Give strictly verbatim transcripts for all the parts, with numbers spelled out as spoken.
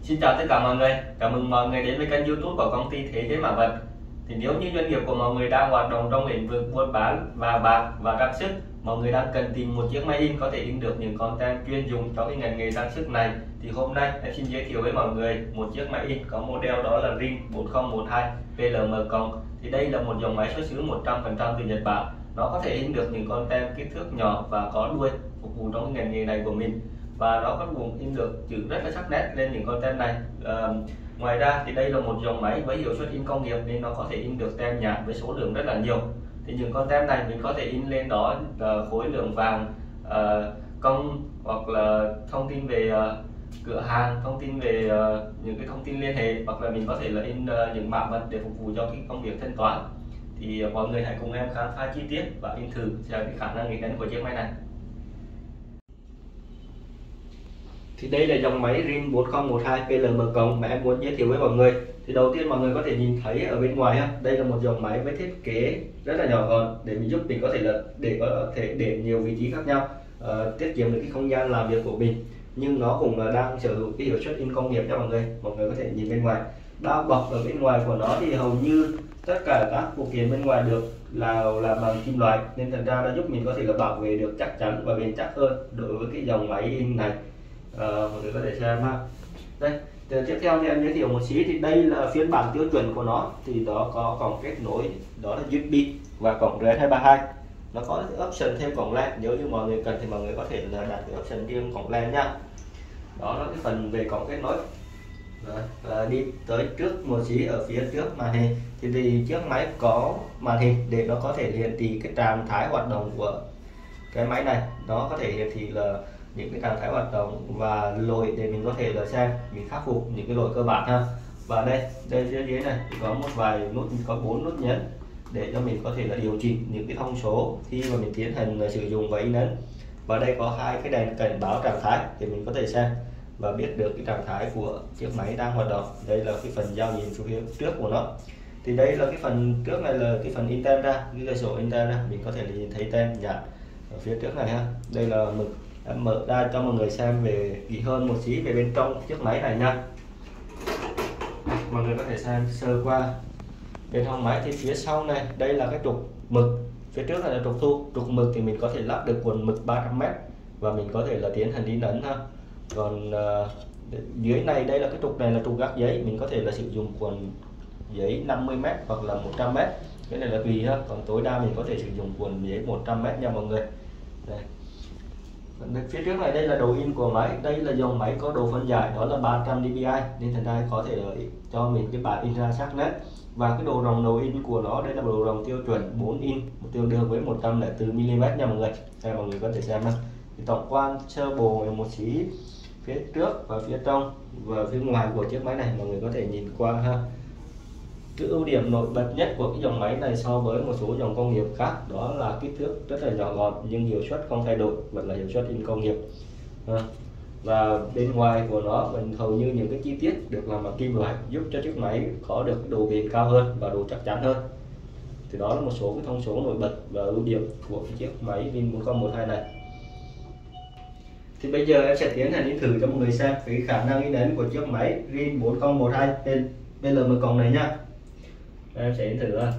Xin chào tất cả mọi người, cảm ơn mọi người đến với kênh YouTube của công ty Thế Giới Mã Vật. Thì nếu như doanh nghiệp của mọi người đang hoạt động trong lĩnh vực buôn bán vàng bạc và trang sức, mọi người đang cần tìm một chiếc máy in có thể in được những content chuyên dùng cho cái ngành nghề trang sức này, thì hôm nay em xin giới thiệu với mọi người một chiếc máy in có model đó là Rin bốn không một hai P L M cộng. Thì đây là một dòng máy xuất xứ một trăm phần trăm từ Nhật Bản. Nó có thể in được những content kích thước nhỏ và có đuôi phục vụ trong cái ngành nghề này của mình, và nó có vùng in được chữ rất là sắc nét lên những content này. À, ngoài ra thì đây là một dòng máy với hiệu suất in công nghiệp nên nó có thể in được tem nhãn với số lượng rất là nhiều. Thì những content này mình có thể in lên đó uh, khối lượng vàng, uh, công, hoặc là thông tin về uh, cửa hàng, thông tin về uh, những cái thông tin liên hệ, hoặc là mình có thể là in uh, những mã vật để phục vụ cho cái công việc thanh toán. Thì uh, mọi người hãy cùng em khám phá chi tiết và in thử xem cái khả năng in ấn của chiếc máy này. Thì đây là dòng máy Rin bốn không một hai P L M cộng mà em muốn giới thiệu với mọi người. Thì đầu tiên mọi người có thể nhìn thấy ở bên ngoài ha, đây là một dòng máy với thiết kế rất là nhỏ gọn để mình giúp mình có thể là để có thể để nhiều vị trí khác nhau, uh, tiết kiệm được cái không gian làm việc của mình. Nhưng nó cũng là đang sở hữu cái hiệu suất in công nghiệp cho mọi người. Mọi người có thể nhìn bên ngoài, bao bọc ở bên ngoài của nó thì hầu như tất cả các phụ kiện bên ngoài được là làm bằng kim loại, nên thành ra nó giúp mình có thể là bảo vệ được chắc chắn và bền chắc hơn đối với cái dòng máy in này. Uh, mọi người có thể xem ha. Đây, tiếp theo thì em giới thiệu một xí, thì đây là phiên bản tiêu chuẩn của nó, thì đó có cổng kết nối đó là U S B và cổng R S hai ba hai. Nó có option thêm cổng LAN, nếu như mọi người cần thì mọi người có thể là đặt cái option riêng cổng LAN nha. Đó là cái phần về cổng kết nối. Rồi, và đi tới trước một xí, ở phía trước màn hình thì, thì chiếc máy có màn hình để nó có thể hiển thị cái trạng thái hoạt động của cái máy này. Nó có thể hiển thị là những cái trạng thái hoạt động và lỗi để mình có thể là xem mình khắc phục những cái lỗi cơ bản ha. Và đây đây dưới dưới này thì có một vài nút, có bốn nút nhấn để cho mình có thể là điều chỉnh những cái thông số khi mà mình tiến hành sử dụng và in ấn. Và đây có hai cái đèn cảnh báo trạng thái để mình có thể xem và biết được cái trạng thái của chiếc máy đang hoạt động. Đây là cái phần giao diện phía trước của nó. Thì đây là cái phần trước này là cái phần in tem ra, cái cửa sổ in tem ra, mình có thể là nhìn thấy tem nhãn ở phía trước này ha. Đây là mực. Em mở ra cho mọi người xem về kỹ hơn một xí về bên trong chiếc máy này nha. Mọi người có thể xem sơ qua bên hông máy. Thì phía sau này đây là cái trục mực, phía trước này là trục thu. Trục mực thì mình có thể lắp được quần mực ba trăm mét và mình có thể là tiến hành in ấn ha. Còn uh, dưới này đây là cái trục này là trục gác giấy, mình có thể là sử dụng quần giấy năm mươi mét hoặc là một trăm mét, cái này là tùy ha. Còn tối đa mình có thể sử dụng quần giấy một trăm mét nha mọi người. Đây. Phía trước này đây là đầu in của máy, đây là dòng máy có độ phân giải đó là ba trăm D P I, nên thành ra có thể là cho mình cái bản in ra sắc nét. Và cái độ rộng đầu in của nó đây là độ rộng tiêu chuẩn bốn in, tương đương với một trăm lẻ bốn mi li mét nha mọi người. Đây mọi người có thể xem ha. Tổng quan sơ bộ một xí phía trước và phía trong và phía ngoài của chiếc máy này mọi người có thể nhìn qua ha. Cái ưu điểm nổi bật nhất của cái dòng máy này so với một số dòng công nghiệp khác đó là kích thước rất là nhỏ gọn nhưng hiệu suất không thay đổi, vẫn là hiệu suất in công nghiệp. Và bên ngoài của nó mình hầu như những cái chi tiết được làm bằng kim loại, giúp cho chiếc máy có được độ bền cao hơn và độ chắc chắn hơn. Thì đó là một số cái thông số nổi bật và ưu điểm của cái chiếc máy Rin bốn không một hai này. Thì bây giờ em sẽ tiến hành in thử cho mọi người xem cái khả năng in ấn của chiếc máy Rin bốn không một hai P L M cộng này nha. Em sẽ in thử ra.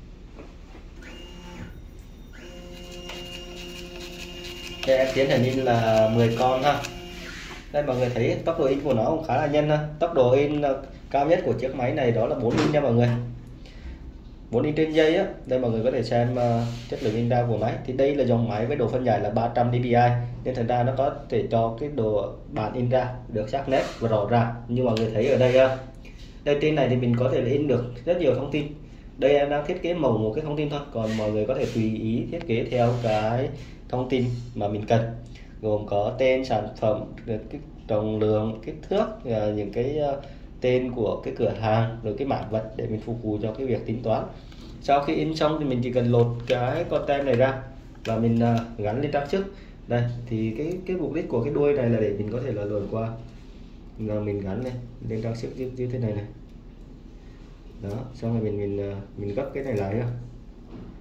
Đây em tiến hành in là mười con ha. Đây mọi người thấy tốc độ in của nó cũng khá là nhanh ha. Tốc độ in cao nhất của chiếc máy này đó là bốn in nha mọi người. bốn in trên giây á. Đây mọi người có thể xem uh, chất lượng in ra của máy. Thì đây là dòng máy với độ phân giải là ba trăm D P I, nên thành ra nó có thể cho cái độ bản in ra được sắc nét và rõ ràng như mọi người thấy ở đây ha. Đây trên này thì mình có thể là in được rất nhiều thông tin. Đây em đang thiết kế màu một cái thông tin thôi, còn mọi người có thể tùy ý thiết kế theo cái thông tin mà mình cần, gồm có tên sản phẩm, cái trọng lượng, kích thước, những cái tên của cái cửa hàng, rồi cái mã vật để mình phục vụ cho cái việc tính toán. Sau khi in xong thì mình chỉ cần lột cái con tem này ra và mình gắn lên trang sức. Đây thì cái cái mục đích của cái đuôi này là để mình có thể là luồn qua, là mình gắn lên lên trang sức như, như thế này này. Đó, xong rồi mình mình mình gấp cái này lại ha.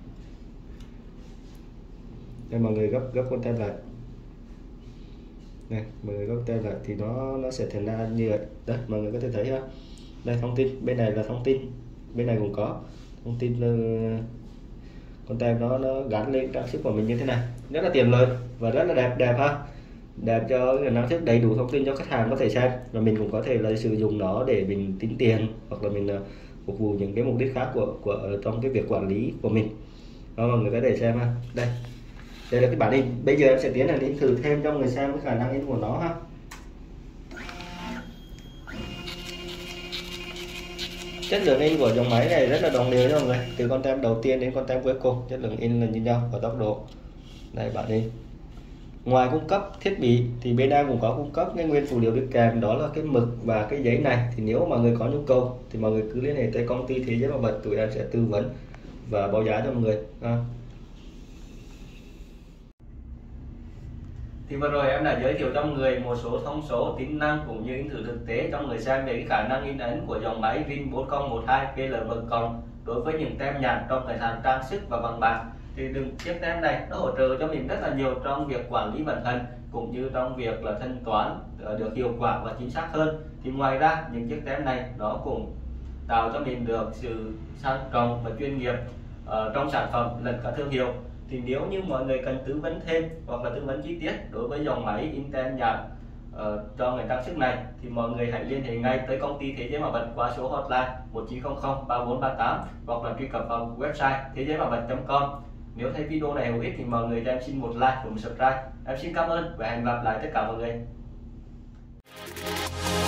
Đây mọi người gấp gấp con tem lại. Này, mọi người có tem lại thì nó nó sẽ thành ra như vậy. Đây, mọi người có thể thấy ha. Đây thông tin, bên này là thông tin, bên này cũng có thông tin. Uh, con tem nó nó gắn lên trang sức của mình như thế này, rất là tiện lợi và rất là đẹp đẹp ha, đẹp cho cái trang sức đầy đủ thông tin cho khách hàng có thể xem, và mình cũng có thể là sử dụng nó để mình tính tiền hoặc là mình uh, phục vụ những cái mục đích khác của của trong cái việc quản lý của mình. Đó, mọi người có thể xem ha. Đây, đây là cái bản in. Bây giờ em sẽ tiến hành in thử thêm cho người xem cái khả năng in của nó ha. Chất lượng in của dòng máy này rất là đồng đều nha mọi người, từ con tem đầu tiên đến con tem cuối cùng chất lượng in là như nhau và tốc độ. Đây bản in. Ngoài cung cấp thiết bị thì bên em cũng có cung cấp cái nguyên phụ liệu đi kèm, đó là cái mực và cái giấy này. Thì nếu mọi người có nhu cầu thì mọi người cứ liên hệ tới công ty Thế Giới Bảo Vật, tụi em sẽ tư vấn và báo giá cho mọi người. À. Thì vừa rồi em đã giới thiệu cho mọi người một số thông số, tính năng cũng như in thử thực tế cho người xem về cái khả năng in ấn của dòng máy Rin bốn không một hai P L M cộng đối với những tem nhãn trong cái sàn trang sức và vàng bạc. Thì đừng chiếc tem này nó hỗ trợ cho mình rất là nhiều trong việc quản lý vận hành cũng như trong việc là thanh toán được hiệu quả và chính xác hơn. Thì ngoài ra những chiếc tem này nó cũng tạo cho mình được sự sang trọng và chuyên nghiệp uh, trong sản phẩm lẫn cả thương hiệu. Thì nếu như mọi người cần tư vấn thêm hoặc là tư vấn chi tiết đối với dòng máy in tem nhãn uh, cho ngành trang sức này thì mọi người hãy liên hệ ngay tới công ty Thế Giới Bảo Vật qua số hotline một chín không không ba bốn ba tám hoặc là truy cập vào website thế giới bảo vật chấm com. Nếu thấy video này hữu ích thì mọi người cho em xin một like và một subscribe. Em xin cảm ơn và hẹn gặp lại tất cả mọi người.